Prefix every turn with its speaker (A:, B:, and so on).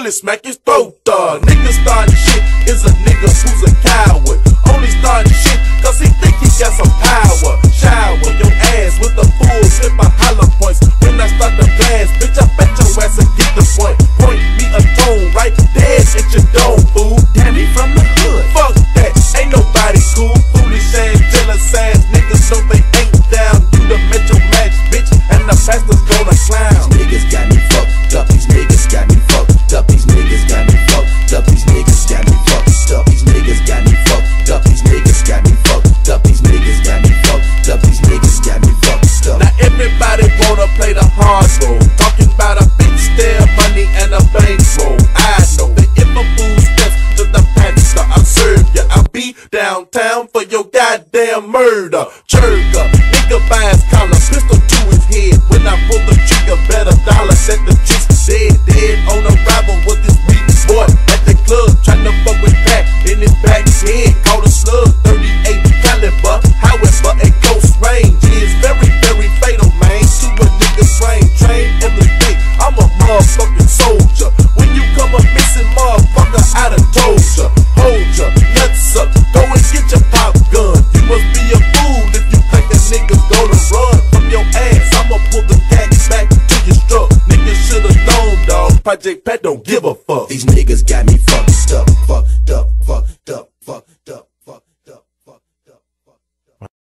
A: bullet smack his throat. Nigga starting shit is a nigga who's a coward. Only starting shit cause he think he got some power. Shower your ass with a full clip of hollow points. When I start to blast, bitch, I bet your ass will get the point. Point me a tone right dead at your dome, fool.
B: Danny from the hood.
A: Fuck that, ain't nobody cool. Foolish ass, jealous ass niggas know they ain't down. You the Metro Max, bitch, and the pastor's gonna clown.
B: These niggas got me fucked up. These niggas got me fucked up. These niggas got me fucked up. These niggas got me fucked up. These niggas got me fucked up. These niggas got me fucked up. These niggas got me fucked up. These niggas got me fucked up.
A: Now everybody wanna play the hard role, talking about a big stare, money and a bankroll. I know that if a fool steps to the pastor, I'll serve ya. I'll be downtown for your goddamn murder. Churga, nigga by his collar, pistol to his head. When I pull the trigger, bet $1 that the chick's dead on arrival with this weak boy at the club, tryna fuck with Pat in his back head. Caught a slug, 38 caliber. However, a close range is very, very fatal, man. To a nigga's brain, train every day. I'm a motherfucking soldier. When you come up missing, motherfucker, I done told ya. Hold ya, nuts up, go and get your pop gun. You must be a fool if you think a nigga's gonna run from your ass. I'ma pull the cat back to your struck. Niggas should've known, dawg. Project Pat don't give a fuck.
B: These niggas got me fucked up, fucked up, fucked up.